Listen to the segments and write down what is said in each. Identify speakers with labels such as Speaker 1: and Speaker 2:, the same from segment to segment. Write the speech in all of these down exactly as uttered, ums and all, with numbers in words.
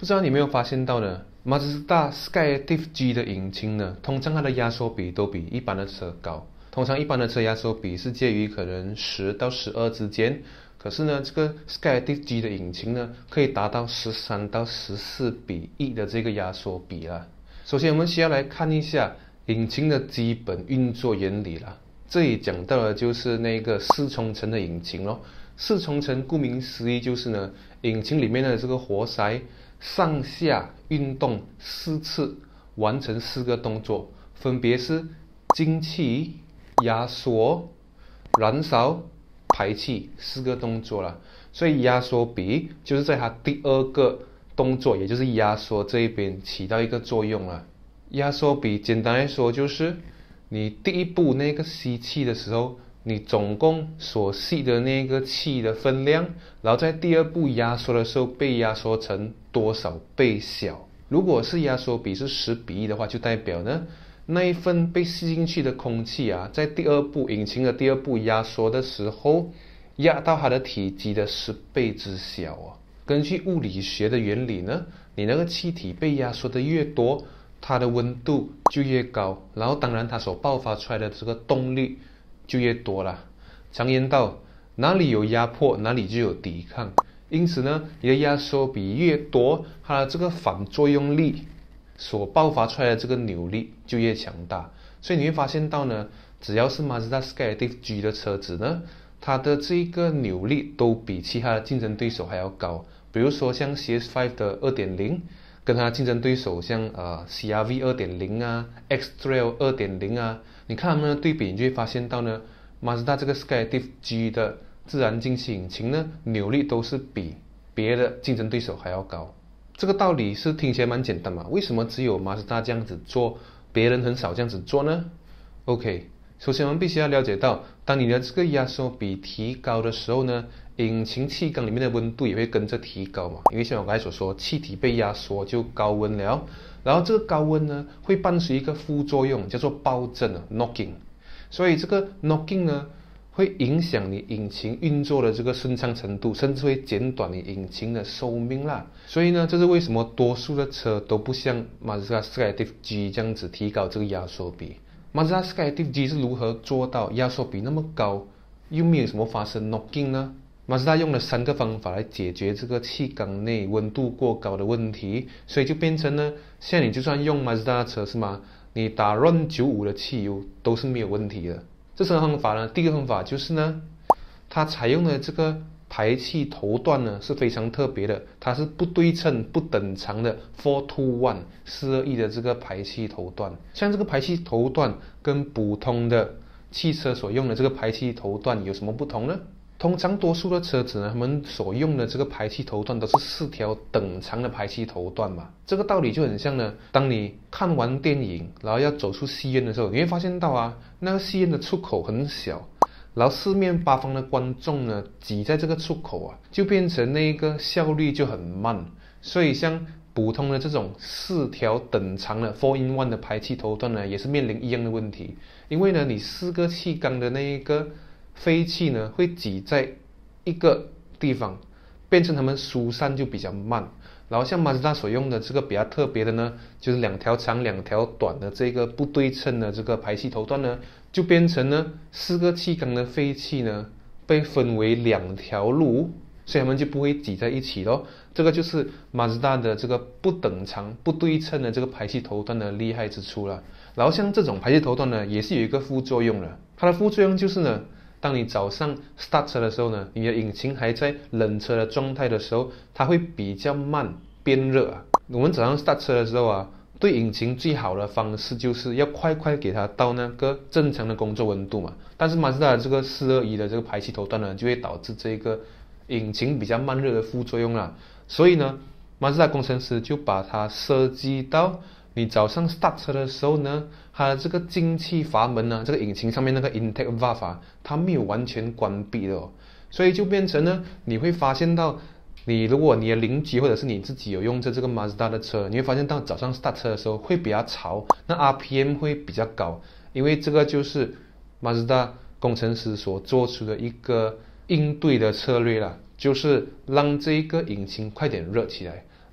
Speaker 1: 不知道你有没有发现到呢？马自达 Skyactiv G 的引擎呢，通常它的压缩比都比一般的车高。通常一般的车压缩比是介于可能十到十二之间，可是呢，这个 Skyactiv G 的引擎呢，可以达到十三到十四比一的这个压缩比啦。首先，我们需要来看一下引擎的基本运作原理啦。这里讲到的就是那个四冲程的引擎咯。四冲程顾名思义就是呢，引擎里面的这个活塞上下运动四次，完成四个动作，分别是进气、压缩、燃烧、排气四个动作啦。所以压缩比就是在它第二个动作，也就是压缩这一边起到一个作用了。压缩比简单来说就是你第一步那个吸气的时候，你总共所吸的那个气的分量，然后在第二步压缩的时候被压缩成多少倍小。如果是压缩比是十比一的话，就代表呢那一份被吸进去的空气啊，在第二步引擎的第二步压缩的时候，压到它的体积的十倍之小啊。根据物理学的原理呢，你那个气体被压缩的越多，它的温度就越高，然后当然它所爆发出来的这个动力就越多啦。常言道，哪里有压迫，哪里就有抵抗。因此呢，你的压缩比越多，它的这个反作用力所爆发出来的这个扭力就越强大。所以你会发现到呢，只要是 Mazda Skyactiv G 的车子呢，它的这个扭力都比其他的竞争对手还要高。比如说像 C S 五 的 二点零， 跟它竞争对手像呃 C R V 二点零 啊 X-Trail 二点零 啊，你看它们的对比，你就会发现到呢， Mazda 这个 Skyactiv G 的自然进气引擎呢，扭力都是比别的竞争对手还要高。这个道理是听起来蛮简单嘛，为什么只有 Mazda 这样子做，别人很少这样子做呢？ OK， 首先我们必须要了解到，当你的这个压缩比提高的时候呢，引擎气缸里面的温度也会跟着提高嘛，因为像我刚才所说，气体被压缩就高温了，然后这个高温呢会伴随一个副作用叫做爆震 knocking， 所以这个 knocking 呢会影响你引擎运作的这个顺畅程度，甚至会减短你引擎的寿命啦。所以呢，这是为什么多数的车都不像 Mazda Skyactiv G 这样子提高这个压缩比。Mazda Skyactiv G 是如何做到压缩比那么高，又没有什么发生 knocking 呢？Mazda 用了三个方法来解决这个气缸内温度过高的问题，所以就变成呢，现在你就算用 Mazda 的车是吗？你打 R O N 九十五的汽油都是没有问题的。这三个方法呢，第一个方法就是呢，它采用的这个排气头段呢是非常特别的，它是不对称、不等长的 four to one 四二一的这个排气头段。像这个排气头段跟普通的汽车所用的这个排气头段有什么不同呢？通常多数的车子呢，他们所用的这个排气头段都是四条等长的排气头段嘛。这个道理就很像呢，当你看完电影，然后要走出戏院的时候，你会发现到啊，那个戏院的出口很小，然后四面八方的观众呢挤在这个出口啊，就变成那个效率就很慢。所以像普通的这种四条等长的 four in one 的排气头段呢，也是面临一样的问题。因为呢，你四个气缸的那一个废气呢会挤在一个地方，变成它们疏散就比较慢。然后像 Mazda 所用的这个比较特别的呢，就是两条长两条短的这个不对称的这个排气头段呢，就变成呢四个气缸的废气呢被分为两条路，所以它们就不会挤在一起咯。这个就是 Mazda 的这个不等长不对称的这个排气头段的厉害之处了。然后像这种排气头段呢，也是有一个副作用的，它的副作用就是呢，当你早上 start 车的时候呢，你的引擎还在冷车的状态的时候，它会比较慢变热啊。我们早上 start 车的时候啊，对引擎最好的方式就是要快快给它到那个正常的工作温度嘛。但是 Mazda 的这个四二一的这个排气头段呢，就会导致这个引擎比较慢热的副作用啦。所以呢 Mazda 工程师就把它设计到你早上 start 车的时候呢，它的这个进气阀门呢，这个引擎上面那个 intake valve 啊，它没有完全关闭的哦，所以就变成呢，你会发现到，你如果你的邻居或者是你自己有用着这个 Mazda 的车，你会发现到早上 start 车的时候会比较吵，那 R P M 会比较高，因为这个就是 Mazda 工程师所做出的一个应对的策略啦，就是让这个引擎快点热起来。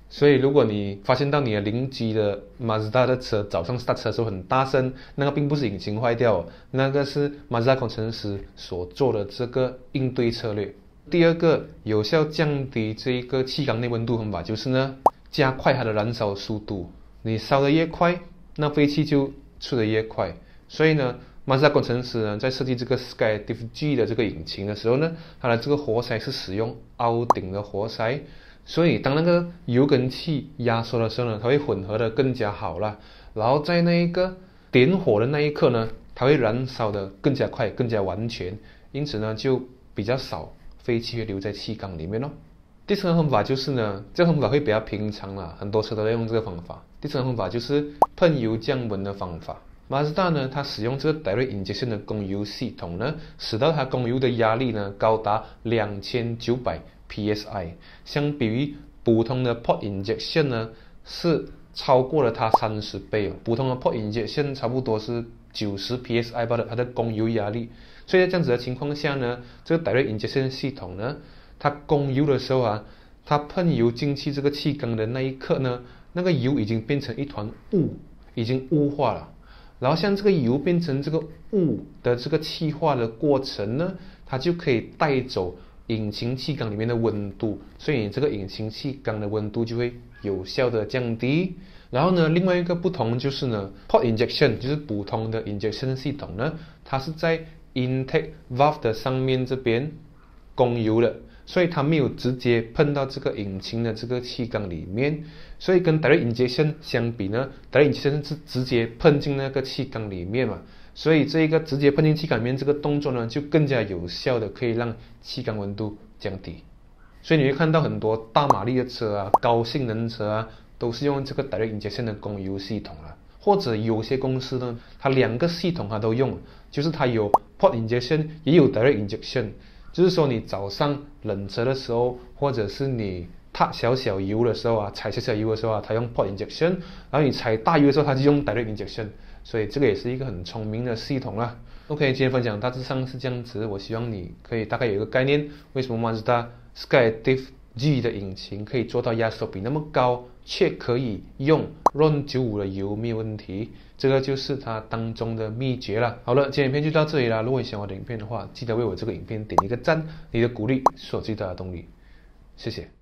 Speaker 1: 所以如果你发现到你的邻居的 Mazda 的车早上 start 车的时候很大声，那个并不是引擎坏掉，那个是 Mazda 工程师所做的这个应对策略。第二个有效降低这一个气缸内温度方法就是呢，加快它的燃烧速度。你烧得越快，那废气就出得越快。所以呢，Mazda 工程师呢在设计这个 Skyactiv G 的这个引擎的时候呢，它的这个活塞是使用凹顶的活塞。所以当那个油跟气压缩的时候呢，它会混合的更加好啦。然后在那一个点火的那一刻呢，它会燃烧的更加快、更加完全，因此呢就比较少废气会留在气缸里面咯。第三个方法就是呢，这个方法会比较平常啦，很多车都在用这个方法。第三个方法就是喷油降温的方法。Mazda 呢，它使用这个 Direct Injection 的供油系统呢，使到它供油的压力呢高达两千九百 P S I， 相比于普通的 Port Injection 呢是超过了它三十倍哦。普通的 Port Injection 差不多是九十 P S I 罢了，它的供油压力。所以在这样子的情况下呢，这个 Direct Injection 系统呢，它供油的时候啊，它喷油进去这个气缸的那一刻呢，那个油已经变成一团雾，已经雾化了。然后像这个油变成这个雾的这个气化的过程呢，它就可以带走引擎气缸里面的温度，所以这个引擎气缸的温度就会有效的降低。然后呢，另外一个不同就是呢 ，Port Injection 就是普通的 injection 系统呢，它是在 intake valve 的上面这边供油的，所以它没有直接喷到这个引擎的这个气缸里面。所以跟 Direct Injection 相比呢 ，Direct Injection 是直接喷进那个气缸里面嘛，所以这一个直接喷进气缸里面这个动作呢，就更加有效的可以让气缸温度降低。所以你会看到很多大马力的车啊、高性能车啊，都是用这个 Direct Injection 的供油系统了。或者有些公司呢，它两个系统它都用，就是它有 Port Injection 也有 Direct Injection， 就是说你早上冷车的时候，或者是你踏小小油的时候啊，踩小小油的时候啊，它用 Port Injection， 然后你踩大油的时候，它就用 Direct Injection， 所以这个也是一个很聪明的系统啦。OK， 今天分享大致上是这样子，我希望你可以大概有一个概念，为什么 Mazda Skyactiv G 的引擎可以做到压缩比那么高，却可以用 R O N 九五 的油没有问题，这个就是它当中的秘诀了。好了，今天影片就到这里啦。如果你喜欢我的影片的话，记得为我这个影片点一个赞，你的鼓励是我最大的动力，谢谢。